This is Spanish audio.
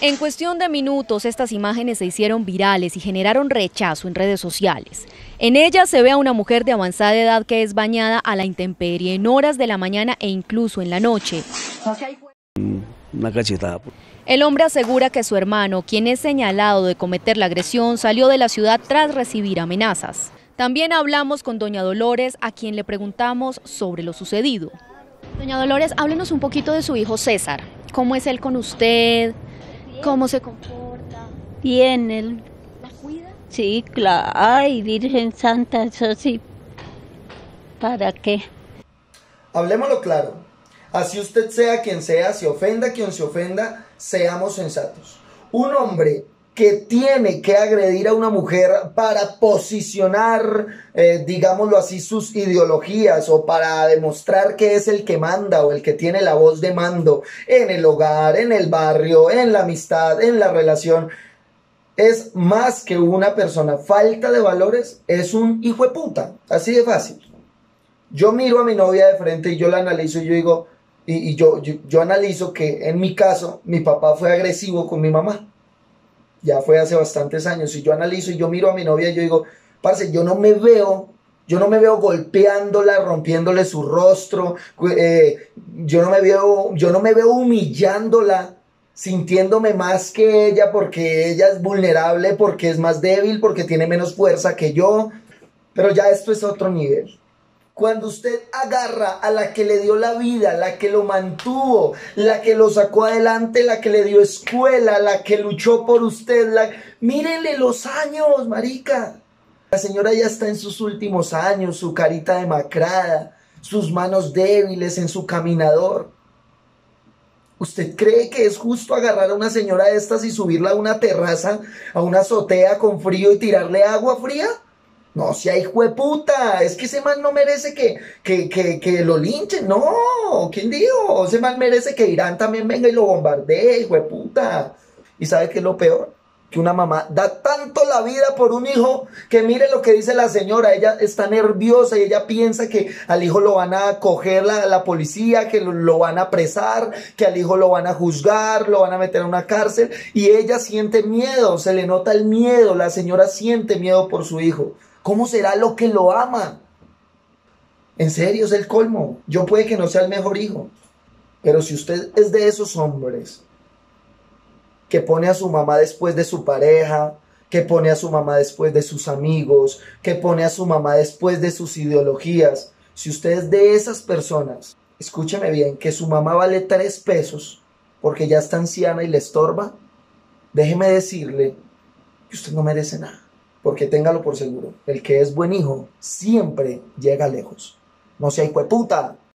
En cuestión de minutos, estas imágenes se hicieron virales y generaron rechazo en redes sociales. En ellas se ve a una mujer de avanzada edad que es bañada a la intemperie en horas de la mañana e incluso en la noche. Una cachetada. El hombre asegura que su hermano, quien es señalado de cometer la agresión, salió de la ciudad tras recibir amenazas. También hablamos con doña Dolores, a quien le preguntamos sobre lo sucedido. Doña Dolores, háblenos un poquito de su hijo César. ¿Cómo es él con usted? ¿Cómo se comporta? Bien, él. ¿La cuida? Sí, claro. Ay, Virgen Santa, eso sí. ¿Para qué? Hablemoslo claro. Así usted sea quien sea, se ofenda quien se ofenda, seamos sensatos. Un hombre que tiene que agredir a una mujer para posicionar, digámoslo así, sus ideologías o para demostrar que es el que manda o el que tiene la voz de mando en el hogar, en el barrio, en la amistad, en la relación, es más que una persona falta de valores, es un hijo de puta, así de fácil. Yo miro a mi novia de frente y yo la analizo y yo digo, yo analizo que en mi caso, mi papá fue agresivo con mi mamá. Ya fue hace bastantes años. Y yo analizo y yo miro a mi novia y yo digo, parce, yo no me veo golpeándola, rompiéndole su rostro, yo no me veo humillándola, sintiéndome más que ella porque ella es vulnerable, porque es más débil, porque tiene menos fuerza que yo. Pero ya esto es otro nivel. Cuando usted agarra a la que le dio la vida, la que lo mantuvo, la que lo sacó adelante, la que le dio escuela, la que luchó por usted, mírenle los años, marica. La señora ya está en sus últimos años, su carita demacrada, sus manos débiles en su caminador. ¿Usted cree que es justo agarrar a una señora de estas y subirla a una terraza, a una azotea con frío y tirarle agua fría? No, sea hijo de puta, es que ese man no merece que lo linchen, no, ¿quién dijo? Ese man merece que Irán también venga y lo bombardee, hijo de puta. ¿Y sabe qué es lo peor? Que una mamá da tanto la vida por un hijo que mire lo que dice la señora, ella está nerviosa y ella piensa que al hijo lo van a coger la policía, que lo van a apresar, que al hijo lo van a juzgar, lo van a meter a una cárcel y ella siente miedo, se le nota el miedo, la señora siente miedo por su hijo. ¿Cómo será lo que lo ama? En serio, es el colmo. Yo puede que no sea el mejor hijo, pero si usted es de esos hombres que pone a su mamá después de su pareja, que pone a su mamá después de sus amigos, que pone a su mamá después de sus ideologías, si usted es de esas personas, escúcheme bien, que su mamá vale 3 pesos porque ya está anciana y le estorba, déjeme decirle que usted no merece nada. Porque téngalo por seguro, el que es buen hijo siempre llega lejos. No sea hijo de puta.